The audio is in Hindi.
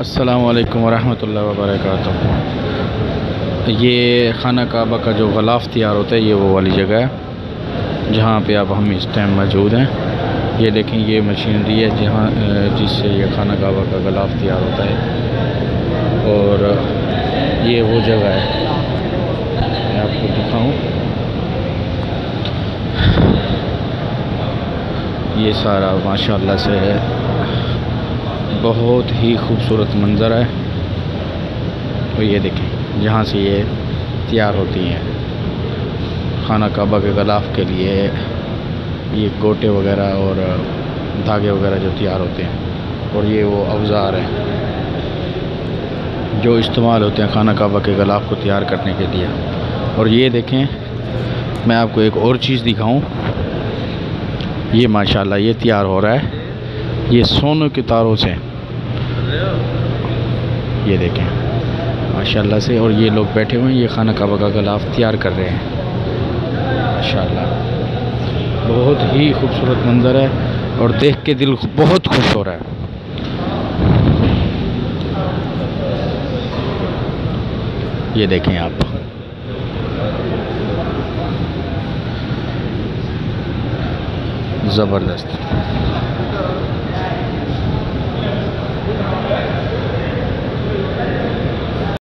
अस्सलामु अलैकुम वरहमतुल्लाहि वबरकातुहू। ये खाना काबा का जो ग़िलाफ़ तैयार होता है, ये वो वाली जगह है जहाँ पे अब हम इस टाइम मौजूद हैं। ये देखें, ये मशीनरी है जहाँ जिससे ये खाना काबा का ग़िलाफ़ तैयार होता है। और ये वो जगह है, मैं आपको दिखाऊं। ये सारा माशाअल्लाह से है, बहुत ही खूबसूरत मंज़र है। तो ये देखें, जहाँ से ये तैयार होती हैं खाना काबा के ग़िलाफ़ के लिए, ये गोटे वगैरह और धागे वगैरह जो तैयार होते हैं। और ये वो औज़ार हैं जो इस्तेमाल होते हैं खाना काबा के ग़िलाफ़ को तैयार करने के लिए। और ये देखें, मैं आपको एक और चीज़ दिखाऊं। ये माशाल्लाह ये तैयार हो रहा है, ये सोने के तारों से, ये देखें माशाल्लाह से। और ये लोग बैठे हुए हैं, ये खाना काबा का ग़िलाफ़ तैयार कर रहे हैं माशाल्लाह। बहुत ही खूबसूरत मंज़र है और देख के दिल बहुत खुश हो रहा है। ये देखें आप, ज़बरदस्त।